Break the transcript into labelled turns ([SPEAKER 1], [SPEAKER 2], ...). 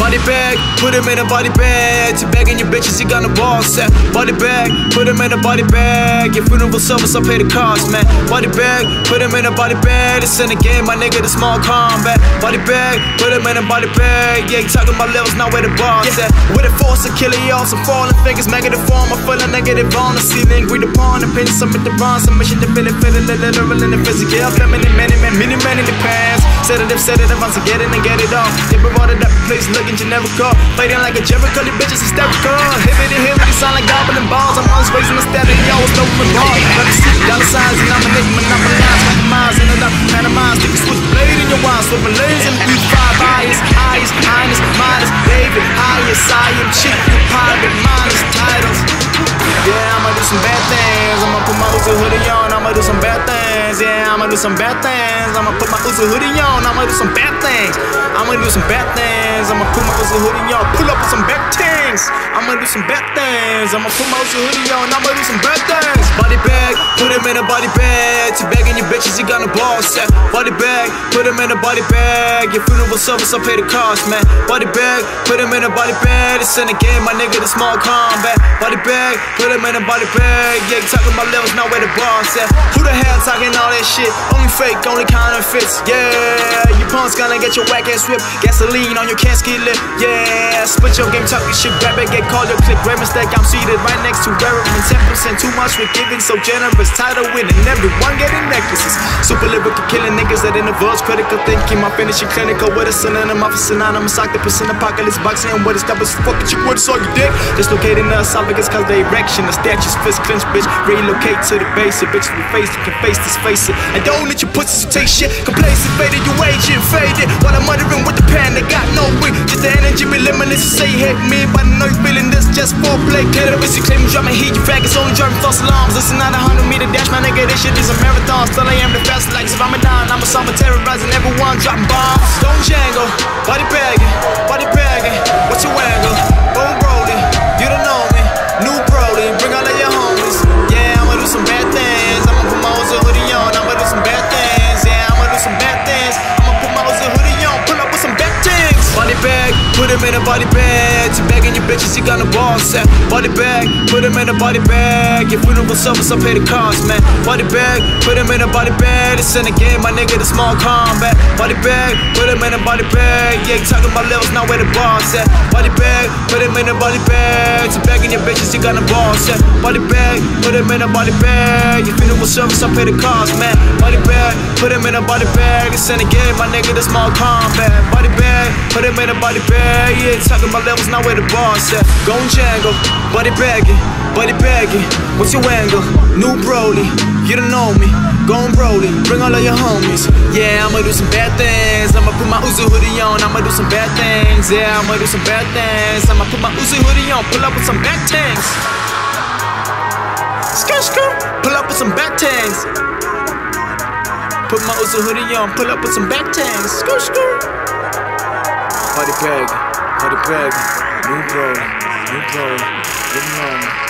[SPEAKER 1] Body bag, put him in a body bag. To begging your bitches, you got no balls set. Body bag, put him in a body bag. Your funeral service, I pay the cost, man. Body bag, put him in a body bag. It's in the game, my nigga, the small combat. Body bag, put him in a body bag. Yeah, you talking about levels, not where the bars at. With a force to kill you all, some falling fingers, negative form. I feel a negative on the ceiling. Agreed upon opinion, submit the bond, submission to feel it, literal and the physical. Feminine, many in the past. Sedative, I'm to get it and get it off. Never brought it up, place looking generical. Fighting like a Jericho, the bitches hysterical. Hibbity, sound like gobbling balls. I'm always raising the static, yo, it's no ball. Dollar signs, denominating, monopolize, compromise, and enough, minimize. Take a switch blade in your wine, swivel lanes and use 5 eyes, highest, highness, minus, David, highest, I am chief, pirate, minus, titles. Yeah, I'ma do some bad things. I'ma put my Uzi hoodie on. I'ma do some bad things. Yeah, I'ma do some bad things. I'ma put my Uzi hoodie on. I'ma do some bad things. I'ma do some bad things. I'ma put my Uzi hoodie on. Pull up with some bad things. I'ma do some bad things. I'ma put my Uzi hoodie on. I'ma do some bad things. Body bag, put him in a body bag. To begging your bitches, you got no balls set. Body bag, put him in a body bag. Your funeral service, I pay the cost, man. Body bag, put him in a body bag. It's in the game, my nigga, the small combat. Body bag, put him in a body bag. Yeah, you talking about levels, not where the bars at. Who the hell talking all that shit? Only fake, only counterfeits. Yeah, you punks gonna get your whack ass whipped. Gasoline on your casket lip. Yeah, split your game, talking shit, grab it, get called your clip. Great mistake, I'm seated right next to Reverend. 10% too much for giving, so generous. Title winning, everyone getting necklaces. Super lyrical, killing niggas that in the verse. Critical thinking, my finishing clinical with a synonym of a synonymous octopus in apocalypse boxing. What is that? Was fucking you with all you dick? Dislocating the esophagus cause the erection. The statues fist clench, bitch. Relocate to the base. Bitch, we face it, can face this, face it. And don't let your pussies take shit. Complacent, faded, you aging, faded. While I'm muttering with the pen, they got no wing. Just the energy be limitless. You say you hate me, but I know you feeling this just foreplay. Cannabis, you claim you drop my heat, you faggots only driving false alarms. This is not a 100-meter dash, my nigga, this shit is a marathon. Still I am the fastest, like if I'm a dime. I'm a summer terrorizing everyone, dropping bombs. Don't jangle, body bagging, what's your angle? Bone rolling, you don't know me. New Brody, bring all of your homies. Yeah, I'ma do some bad things. I'ma put my Uzi hoodie on. I'ma do some bad things. Yeah, I'ma do some bad things. I'ma put my Uzi hoodie on. Pull up with some bad things. Body bag, put him in a body bag. To begging your bitches, you got no balls set. Body bag, put him in a body bag. Your funeral service, I pay the cost, man. Body bag, put him in a body bag. It's in the game, my nigga, the small combat. Body bag, put him in a body bag. Yeah, you talking about levels, not where the bars at. Body bag, put him in a body bag. To begging your bitches, you got no balls set. Body bag, put him in a body bag. Your funeral service, I pay the cost, man. Body bag, put him in a body bag. It's in the game, my nigga, the small combat. Body bag, put him in a body bag. Yeah, you talking about levels, not where the bars at. Gon' jangle, body bagging, what's your angle? New Brody, you don't know me. Gon' Brody, bring all of your homies. Yeah, I'ma do some bad things. I'ma put my Uzi hoodie on. I'ma do some bad things. Yeah, I'ma do some bad things. I'ma put my Uzi hoodie on. Pull up with some bad things. Skirt, pull up with some bad things. Put my Uzi hoodie on. Pull up with some bad things. Skirt. Body bag, new Brody, you know me.